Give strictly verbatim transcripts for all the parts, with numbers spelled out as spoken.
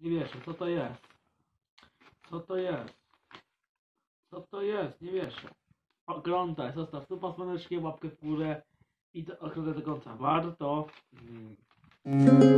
Nie wiesz, co to jest? Co to jest? Co to jest? Nie wiesz. Oglądaj, zostaw tu pasmaneczkiem, łapkę w górę i do, oglądaj do końca. Warto. Mm.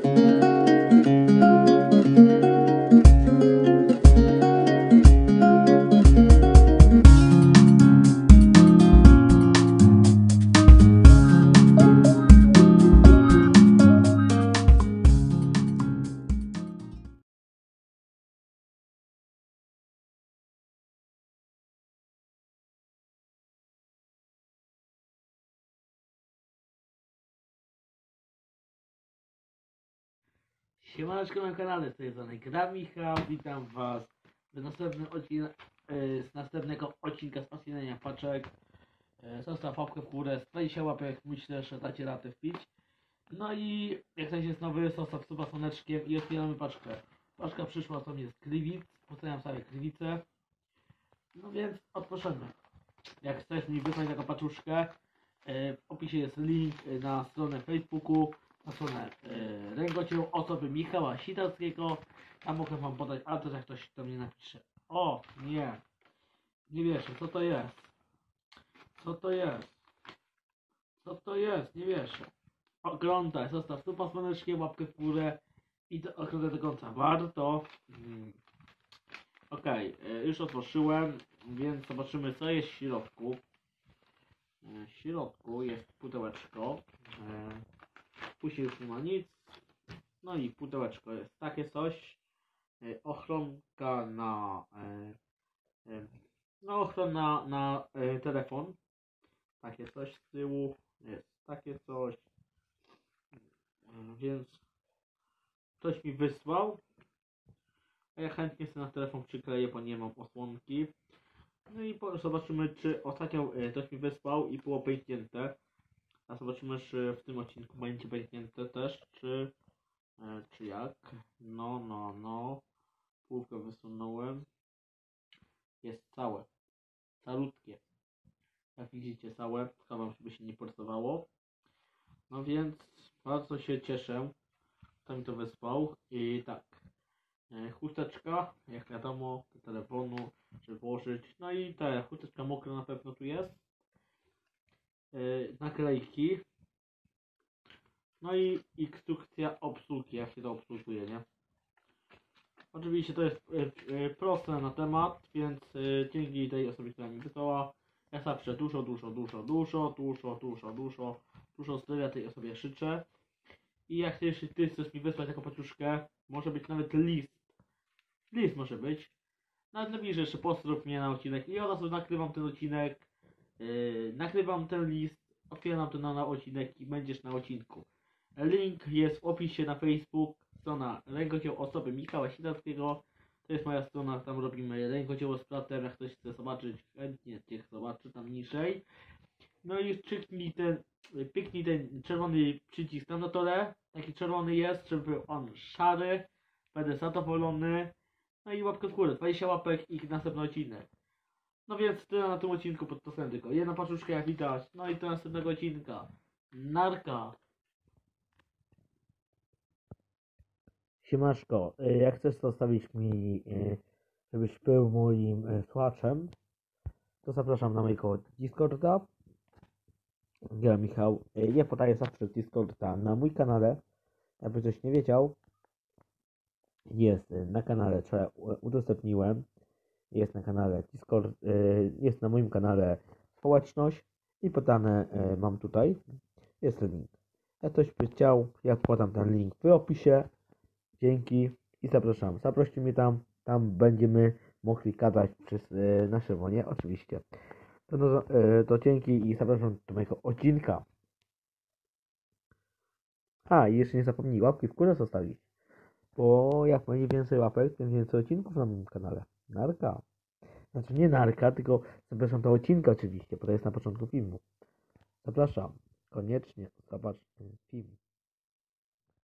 Siemaneczko na kanale, z tej strony Gra Michał, witam was w następnym odcinku, z następnego odcinka z pasjonowania paczek. E, Zostaw łapkę w górę, dwadzieścia łapek, myślę, że dacie radę wbić. No i jak ktoś jest nowy, zostaw suba słoneczkiem i otwieramy paczkę. Paczka przyszła to mnie z Gliwic, postawiam sobie Gliwice. No więc odpoczniemy. Jak chcesz mi wysłać taką paczuszkę, w opisie jest link na stronę Facebooku, na stronę e, Rękocieł osoby Michała Sitarskiego. Tam mogę wam podać adres, jak ktoś do mnie napisze. O, nie. Nie wiesz, co to jest? Co to jest? Co to jest? Nie wiesz. Oglądaj, zostaw tu pasmaneczkiem, łapkę w górę i do, oglądaj do końca. Warto. Hmm. Okej, okay, już otworzyłem, więc zobaczymy, co jest w środku. W środku jest pudełeczko. Później już nie ma nic. No i pudełeczko jest takie coś. Ochronka na no ochrona na telefon. Takie coś z tyłu. Jest takie coś. Więc ktoś mi wysłał. A ja chętnie sobie na telefon przykleję, bo nie mam osłonki. No i zobaczymy, czy ostatnio ktoś mi wysłał i było pęknięte. A zobaczymy, czy w tym odcinku będzie pęknięte też, czy, czy jak. No, no, no. Półkę wysunąłem. Jest całe. Calutkie. Jak widzicie, całe. Chowam, żeby się nie portowało. No więc bardzo się cieszę. Kto mi to wysłał. I tak. Chusteczka, jak wiadomo, do telefonu, żeby włożyć. No i te chusteczka mokra na pewno tu jest. Yy, naklejki. No i instrukcja obsługi, jak się to obsługuje, nie? Oczywiście to jest yy, proste na temat, więc yy, dzięki tej osobie, która mi wysłała, ja zawsze dużo, dużo, dużo, dużo, dużo, dużo, dużo, dużo zdrowia tej osobie życzę. I jak ty, ty chcesz mi wysłać taką paczuszkę, może być nawet list. List może być. Nawet napisz jeszcze pozdrów mnie na odcinek i od razu nakrywam ten odcinek. Yy, nakrywam ten list, otwieram ten na, na odcinek i będziesz na odcinku. Link jest w opisie na Facebook, strona Rękocieł osoby Michała Sitarskiego. To jest moja strona, tam robimy rękocieło z platem, jak ktoś chce zobaczyć, chętnie cię zobaczy tam niżej. No i kliknij ten, piknij ten czerwony przycisk tam na dole, taki czerwony jest, żeby był on szary, będę zadowolony. No i łapkę w górę, dwadzieścia łapek i następny odcinek. No więc tyle na tym odcinku, pod to tylko jedna paczuszka jak widać, no i do następnego odcinka. Narka! Siemaszko, jak chcesz zostawić mi, żebyś był moim słuchaczem, to zapraszam na mojego Discorda. Ja Michał, ja podaję zawsze Discorda na mój kanale, jakby ktoś nie wiedział, jest na kanale, co udostępniłem, jest na kanale Discord, jest na moim kanale społeczność i podane mam tutaj, jest link. Jak ktoś by chciał, ja podam ten link w opisie. Dzięki i zapraszam. Zaproście mnie tam, tam będziemy mogli gadać przez e, na żywo, nie? Oczywiście. To, no, e, to dzięki i zapraszam do mojego odcinka. A, i jeszcze nie zapomnij łapki w górę zostawić. Bo jak będzie więcej łapek, tym więcej odcinków na moim kanale. Narka. Znaczy nie narka, tylko zapraszam do odcinka oczywiście, bo to jest na początku filmu. Zapraszam. Koniecznie zobacz ten film.